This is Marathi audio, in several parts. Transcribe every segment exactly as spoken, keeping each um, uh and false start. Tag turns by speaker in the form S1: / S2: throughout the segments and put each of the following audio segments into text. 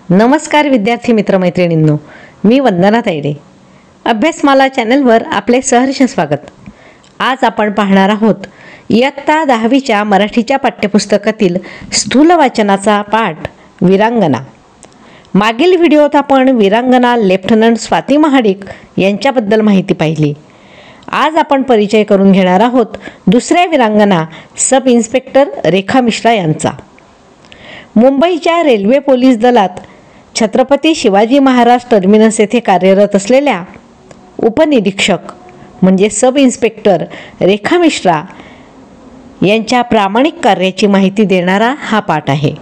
S1: नमस्कार विद्यार्थी मित्रमैत्रिणींनो, मी वंदना तायडे. अभ्यासमाला चॅनलवर आपले सहर्ष स्वागत. आज आपण पाहणार आहोत इयत्ता दहावीच्या मराठीच्या पाठ्यपुस्तकातील स्थूल वाचनाचा पाठ वीरांगना. मागील व्हिडिओत आपण वीरांगना लेफ्टनंट स्वाती महाडिक यांच्याबद्दल माहिती पाहिली. आज आपण परिचय करून घेणार आहोत दुसऱ्या वीरांगना सब इन्स्पेक्टर रेखा मिश्रा यांचा. मुंबईच्या रेल्वे पोलीस दलात छत्रपती शिवाजी महाराज टर्मिनस येथे कार्यरत असलेल्या उपनिरीक्षक म्हणजे सब इन्स्पेक्टर रेखा मिश्रा यांच्या प्रामाणिक कार्याची माहिती देणारा हा पाठ आहे.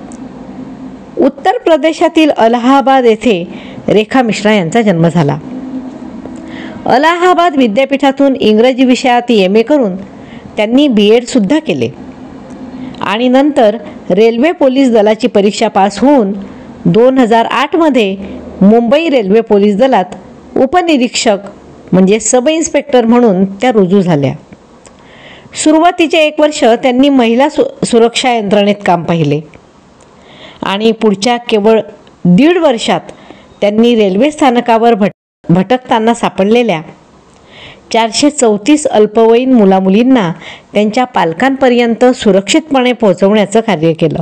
S1: उत्तर प्रदेशातील अलाहाबाद येथे रेखा मिश्रा यांचा जन्म झाला. अलाहाबाद विद्यापीठातून इंग्रजी विषयात एम ए करून त्यांनी बी एडसुद्धा केले आणि नंतर रेल्वे पोलीस दलाची परीक्षा पास होऊन दोन हजार आठमध्ये मुंबई रेल्वे पोलीस दलात उपनिरीक्षक म्हणजे सब इन्स्पेक्टर म्हणून त्या रुजू झाल्या. सुरुवातीचे एक वर्ष त्यांनी महिला सु सुरक्षा यंत्रणेत काम पाहिले आणि पुढच्या केवळ दीड वर्षात त्यांनी रेल्वे स्थानकावर भट भटकताना सापडलेल्या चारशे चौतीस अल्पवयीन मुलामुलींना त्यांच्या पालकांपर्यंत सुरक्षितपणे पोहोचवण्याचं कार्य केलं.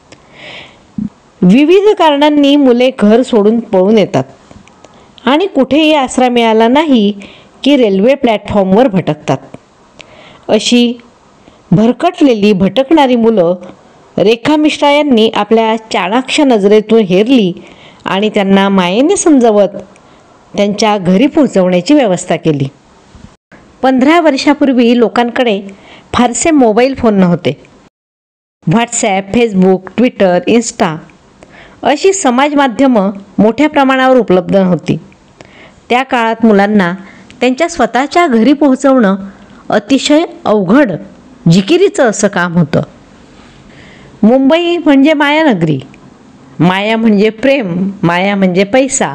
S1: विविध कारणांनी मुले घर सोडून पळून येतात आणि कुठेही आसरा मिळाला नाही की रेल्वे प्लॅटफॉर्मवर भटकतात. अशी भरकटलेली भटकणारी मुलं रेखा मिश्रा यांनी आपल्या चाणाक्ष नजरेतून हेरली आणि त्यांना मायेने समजावत त्यांच्या घरी पोहोचवण्याची व्यवस्था केली. पंधरा वर्षापूर्वी लोकांकडे फारसे मोबाईल फोन नव्हते. व्हॉट्सॲप, फेसबुक, ट्विटर, इन्स्टा अशी समाज माध्यमं मोठ्या प्रमाणावर उपलब्ध नव्हती. त्या काळात मुलांना त्यांच्या स्वतःच्या घरी पोहोचवणं अतिशय अवघड जिकिरीचं असं काम होतं. मुंबई म्हणजे मायानगरी, माया म्हणजे प्रेम, माया म्हणजे पैसा.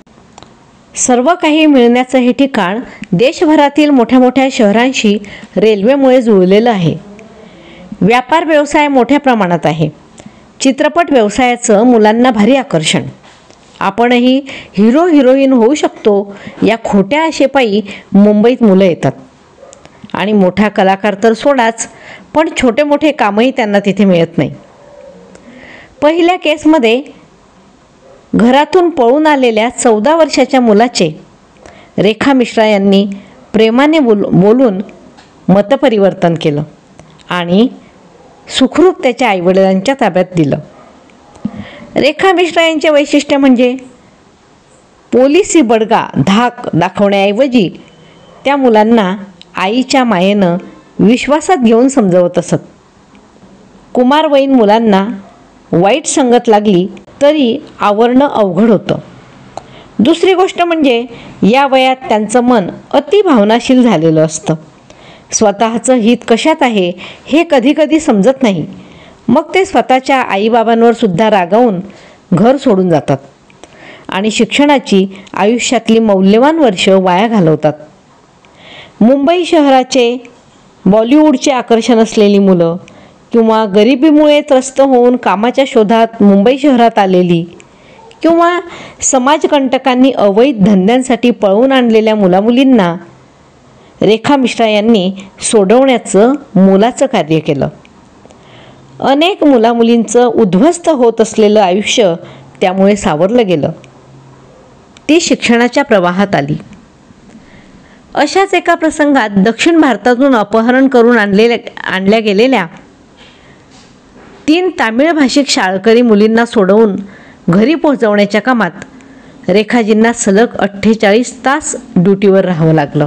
S1: सर्व काही मिळण्याचं हे ठिकाण देशभरातील मोठ्या मोठ्या शहरांशी रेल्वेमुळे जुळलेलं आहे. व्यापार व्यवसाय मोठ्या प्रमाणात आहे. चित्रपट व्यवसायाचं मुलांना भारी आकर्षण. आपणही हिरो हिरोईन होऊ शकतो या खोट्या आशेपायी मुंबईत मुलं येतात आणि मोठा कलाकार तर सोडाच, पण छोटे मोठे कामही त्यांना तिथे मिळत नाही. पहिल्या केसमध्ये घरातून पळून आलेल्या चौदा वर्षाच्या मुलाचे रेखा मिश्रा यांनी प्रेमाने बोल बोलून मतपरिवर्तन केलं आणि सुखरूप त्याच्या आईवडिलांच्या ताब्यात दिलं. रेखा मिश्रा यांचे वैशिष्ट्य म्हणजे पोलिसी बडगा धाक दाखवण्याऐवजी त्या मुलांना आईच्या मायेनं विश्वासात घेऊन समजवत असत. कुमारवयीन मुलांना वाईट संगत लागली तरी आवरणं अवघड होतं. दुसरी गोष्ट म्हणजे या वयात त्यांचं मन अति भावनाशील झालेलं असतं. स्वतःचं हित कशात आहे हे कधीकधी समजत नाही. मग ते स्वतःच्या आईबाबांवर सुद्धा रागावून घर सोडून जातात आणि शिक्षणाची आयुष्यातली मौल्यवान वर्ष वाया घालवतात. मुंबई शहराचे बॉलिवूडचे आकर्षण असलेली मुलं किंवा गरिबीमुळे त्रस्त होऊन कामाच्या शोधात मुंबई शहरात आलेली किंवा समाजकंटकांनी अवैध धंद्यांसाठी पळवून आणलेल्या मुलामुलींना रेखा मिश्रा यांनी सोडवण्याचं मोलाचं कार्य केलं. अनेक मुलामुलींचं उद्ध्वस्त होत असलेलं आयुष्य त्यामुळे सावरलं गेलं. ती शिक्षणाच्या प्रवाहात आली. अशाच एका प्रसंगात दक्षिण भारतातून अपहरण करून आणलेल्या आणल्या गेलेल्या तीन तामिळ भाषिक शाळकरी मुलींना सोडवून घरी पोहोचवण्याच्या कामात रेखाजींना सलग अठ्ठेचाळीस तास ड्युटीवर राहावं लागलं.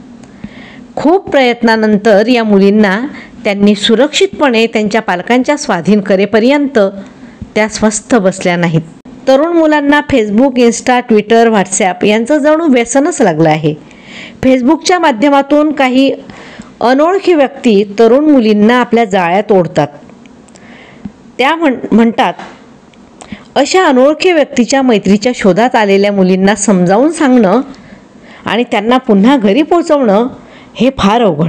S1: खूप प्रयत्नानंतर या मुलींना त्यांनी सुरक्षितपणे त्यांच्या पालकांच्या स्वाधीन करेपर्यंत त्या स्वस्थ बसल्या नाहीत. तरुण मुलांना फेसबुक, इन्स्टा, ट्विटर, व्हॉट्सॲप यांचं जणू व्यसनच लागलं आहे. फेसबुकच्या माध्यमातून काही अनोळखी व्यक्ती तरुण मुलींना आपल्या जाळ्यात ओढतात. त्या म्हण म्हणतात अशा अनोळखी व्यक्तीच्या मैत्रीच्या शोधात आलेल्या मुलींना समजावून सांगणं आणि त्यांना पुन्हा घरी पोहोचवणं हे फार अवघड.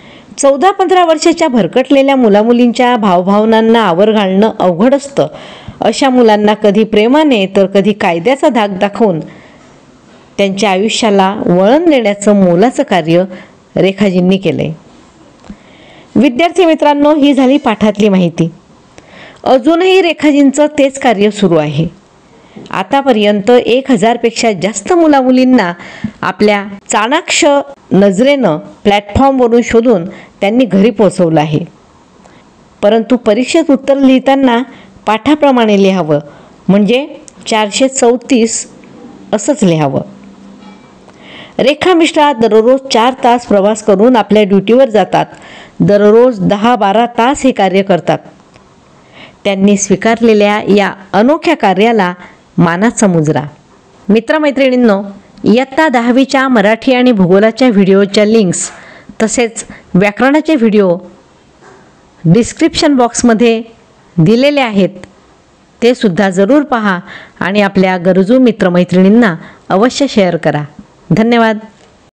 S1: चौदा पंधरा वर्षाच्या भरकटलेल्या मुलामुलींच्या भावभावनांना आवर घालणं अवघड असतं अशा मुलांना कधी प्रेमाने तर कधी कायद्याचा धाक दाखवून त्यांच्या आयुष्याला वळण देण्याचं मोलाचं कार्य रेखाजींनी केलंय. विद्यार्थी मित्रांनो, ही झाली पाठातली माहिती. अजूनही रेखाजींचं तेच कार्य सुरू आहे. आतापर्यंत एक हजारपेक्षा जास्त मुलामुलींना आपल्या चाणाक्ष नजरेनं प्लॅटफॉर्मवरून शोधून त्यांनी घरी पोहोचवलं आहे. परंतु परीक्षेत उत्तर लिहिताना पाठाप्रमाणे लिहावं, म्हणजे चारशे चौतीस असंच लिहावं. रेखा मिश्रा दररोज चार तास प्रवास करून आपल्या ड्युटीवर जातात. दररोज दहा बारा तास हे कार्य करतात. त्यांनी स्वीकारलेल्या या अनोख्या कार्याला मानाचा मुजरा. मित्रमैत्रिणींनो, इयत्ता दहावीच्या मराठी आणि भूगोलाच्या व्हिडिओच्या लिंक्स तसेच व्याकरणाचे व्हिडिओ डिस्क्रिप्शन बॉक्समध्ये दिलेले आहेत. ते सुद्धा जरूर पहा आणि आपल्या गरजू मित्रमैत्रिणींना अवश्य शेअर करा. धन्यवाद.